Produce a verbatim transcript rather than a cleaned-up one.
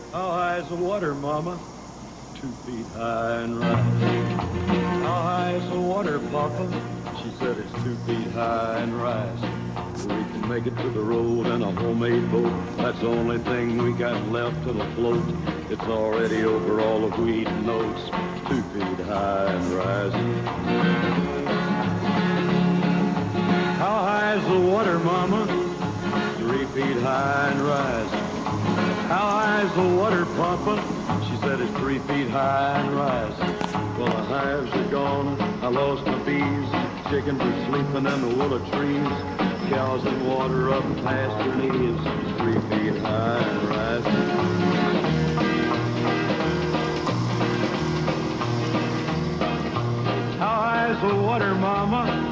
How high is the water, Mama? Two feet high and rising. How high is the water, Papa? She said it's two feet high and rising. We can make it to the road in a homemade boat. That's the only thing we got left to the float. It's already over all the wheat and oats. Two feet high and rising. How high is the water, Mama? Three feet high and rising. How high is the water, Papa? She said it's three feet high and rising. Well, the hives are gone, I lost my bees. Chickens are sleeping in the willow trees. Cows in water up past their knees. Three feet high and rising. How high is the water, Mama?